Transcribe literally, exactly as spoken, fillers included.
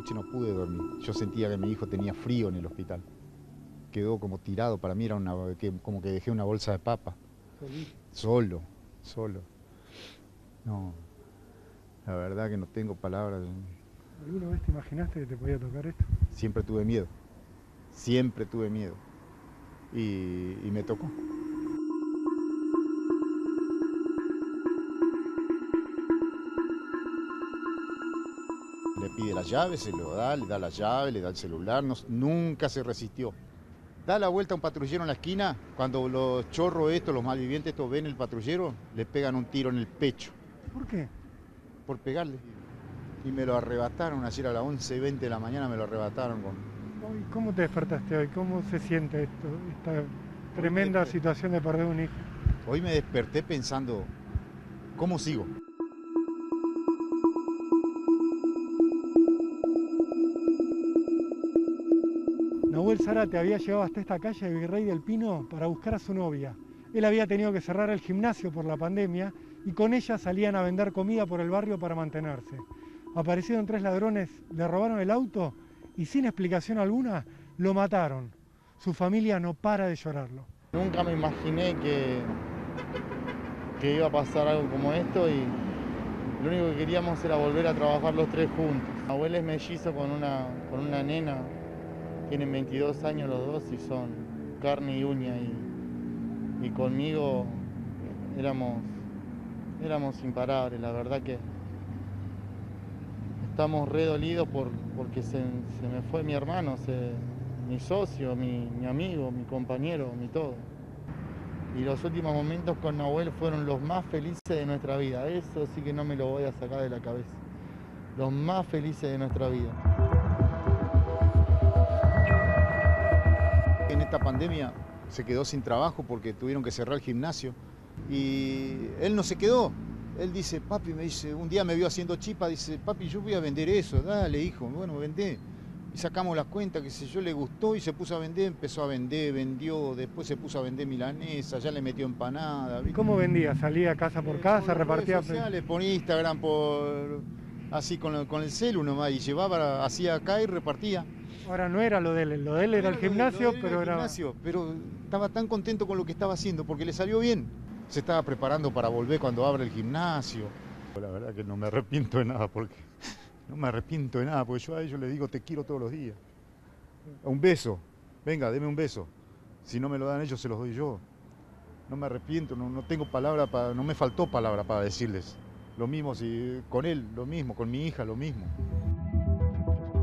noche no pude dormir. Yo sentía que mi hijo tenía frío en el hospital. Quedó como tirado, para mí era una, que, como que dejé una bolsa de papa. Solito. Solo, solo. No, la verdad que no tengo palabras. ¿Alguna vez te imaginaste que te podía tocar esto? Siempre tuve miedo, siempre tuve miedo. Y, y me tocó. Le pide la llave, se lo da, le da la llave, le da el celular, no, nunca se resistió. Da la vuelta a un patrullero en la esquina, cuando los chorros estos, los malvivientes estos ven el patrullero, le pegan un tiro en el pecho. ¿Por qué? Por pegarle. Y me lo arrebataron ayer a las once y veinte de la mañana, me lo arrebataron con... Hoy, ¿cómo te despertaste hoy? ¿Cómo se siente esto, esta tremenda situación de perder un hijo? Hoy me desperté pensando, ¿cómo sigo? Nahuel Zárate había llegado hasta esta calle de Virrey del Pino para buscar a su novia. Él había tenido que cerrar el gimnasio por la pandemia y con ella salían a vender comida por el barrio para mantenerse. Aparecieron tres ladrones, le robaron el auto y sin explicación alguna lo mataron. Su familia no para de llorarlo. Nunca me imaginé que, que iba a pasar algo como esto y lo único que queríamos era volver a trabajar los tres juntos. Mi abuelo es mellizo con una, con una nena, tienen veintidós años los dos y son carne y uña y, y conmigo éramos, éramos imparables, la verdad que estamos re dolidos por, porque se, se me fue mi hermano, se, mi socio, mi, mi amigo, mi compañero, mi todo. Y los últimos momentos con Nahuel fueron los más felices de nuestra vida. Eso sí que no me lo voy a sacar de la cabeza. Los más felices de nuestra vida. En esta pandemia se quedó sin trabajo porque tuvieron que cerrar el gimnasio. Y él no se quedó. Él dice, papi, me dice, un día me vio haciendo chipa, dice, papi, yo voy a vender eso. Dale, hijo, bueno, vendé. Y sacamos las cuentas, que sé yo, le gustó y se puso a vender, empezó a vender, vendió, después se puso a vender milanesa, ya le metió empanada. ¿Y cómo vendía? ¿Salía casa por casa, eh, repartía? Redes sociales, por Instagram, por así con, con el celu nomás, y llevaba, hacía acá y repartía. Ahora no era lo de él, lo de él era el gimnasio, Lo de él pero el era... gimnasio, pero estaba tan contento con lo que estaba haciendo porque le salió bien. Se estaba preparando para volver cuando abra el gimnasio. La verdad que no me arrepiento de nada porque no me arrepiento de nada porque yo a ellos les digo te quiero todos los días. Un beso, venga, deme un beso. Si no me lo dan ellos, se los doy yo. No me arrepiento, no, no tengo palabra para, no me faltó palabra para decirles. Lo mismo si con él, lo mismo, con mi hija, lo mismo.